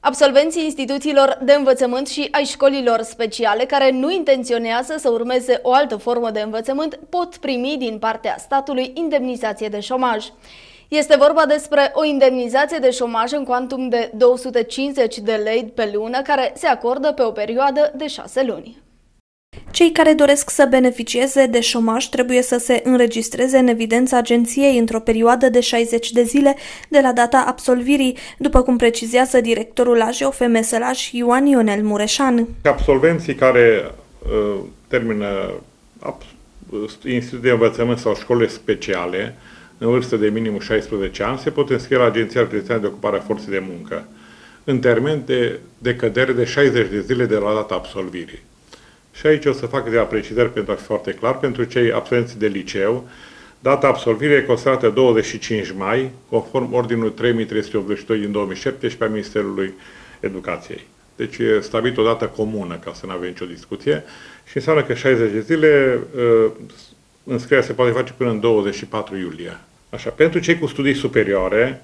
Absolvenții instituțiilor de învățământ și ai școlilor speciale care nu intenționează să urmeze o altă formă de învățământ pot primi din partea statului indemnizație de șomaj. Este vorba despre o indemnizație de șomaj în cuantum de 250 de lei pe lună care se acordă pe o perioadă de 6 luni. Cei care doresc să beneficieze de șomaj trebuie să se înregistreze în evidența agenției într-o perioadă de 60 de zile de la data absolvirii, după cum precizează directorul AJOFM Sălaș Ioan Ionel Mureșan. Absolvenții care termină instituții de învățământ sau școli speciale în vârstă de minim 16 ani se pot înscrie la Agenția Județeană de Ocupare a Forței de Muncă în termen de decădere de 60 de zile de la data absolvirii. Și aici o să fac câteva precizări pentru a fi foarte clar. Pentru cei absolvenți de liceu, data absolvirii e considerată 25 mai, conform ordinul 3382 din 2017 a Ministerului Educației. Deci e stabilit o dată comună, ca să nu avem nicio discuție, și înseamnă că 60 de zile înscrierea se poate face până în 24 iulie. Așa, pentru cei cu studii superioare,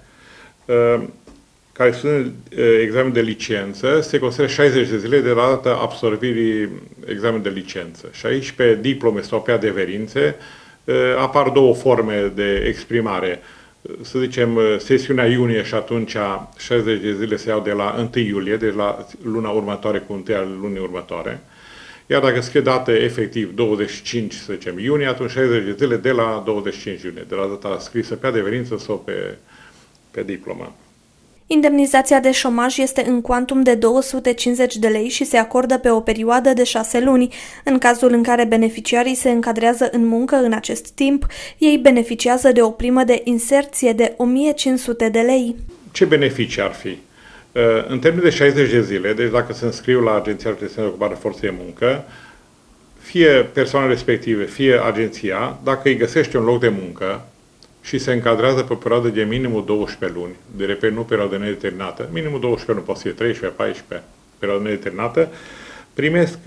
care sunt examen de licență, se consideră 60 de zile de la data absolvirii examen de licență. Și aici, pe diplome sau pe adeverințe, apar două forme de exprimare. Să zicem, sesiunea iunie și atunci 60 de zile se iau de la 1 iulie, deci la luna următoare cu 1 a lunii următoare. Iar dacă scrie dată efectiv 25, să zicem, iunie, atunci 60 de zile de la 25 iunie, de la data scrisă pe adeverință sau pe diplomă. Indemnizația de șomaj este în cuantum de 250 de lei și se acordă pe o perioadă de 6 luni. În cazul în care beneficiarii se încadrează în muncă în acest timp, ei beneficiază de o primă de inserție de 1500 de lei. Ce beneficii ar fi? În termen de 60 de zile, deci dacă se înscriu la Agenția Județeană de Ocupare a Forței de Muncă, fie persoanele respective, fie agenția, dacă îi găsește un loc de muncă și se încadrează pe o perioadă de minimum 12 luni, de repede nu perioadă nedeterminată, minimum 12 luni, poate fi 13, 14, perioadă nedeterminată, primesc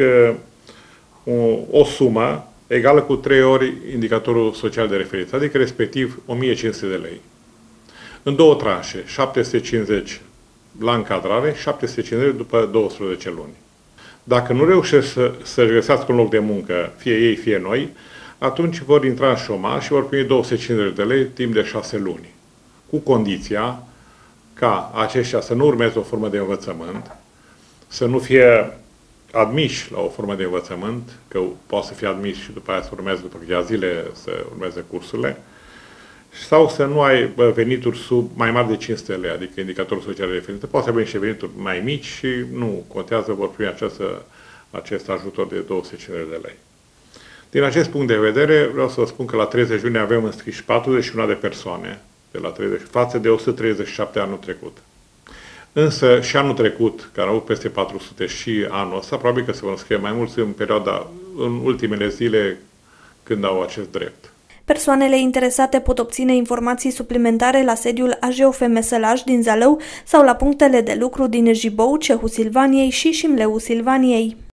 o sumă egală cu 3 ori indicatorul social de referință, adică respectiv 1500 de lei. În două tranșe, 750 la încadrare și 750 după 12 luni. Dacă nu reușesc să-și găsească un loc de muncă, fie ei, fie noi, atunci vor intra în șomaj și vor primi 250 de lei timp de 6 luni. Cu condiția ca aceștia să nu urmeze o formă de învățământ, să nu fie admiși la o formă de învățământ, că poate să fie admiși și după aia să urmeze după câteva zile să urmeze cursurile, sau să nu ai venituri sub mai mari de 500 lei, adică indicatorul social de referință. Poate să avem și venituri mai mici și nu contează, vor primi acest ajutor de 250 de lei. Din acest punct de vedere, vreau să vă spun că la 30 iunie avem înscriși 41 de persoane de la 30, față de 137 anul trecut. Însă și anul trecut, care au avut peste 400 și anul ăsta, probabil că se vor înscrie mai mulți în ultimele zile când au acest drept. Persoanele interesate pot obține informații suplimentare la sediul AJOFM Sălaș din Zalău sau la punctele de lucru din Jibou, Cehul Silvaniei și Șimleu Silvaniei.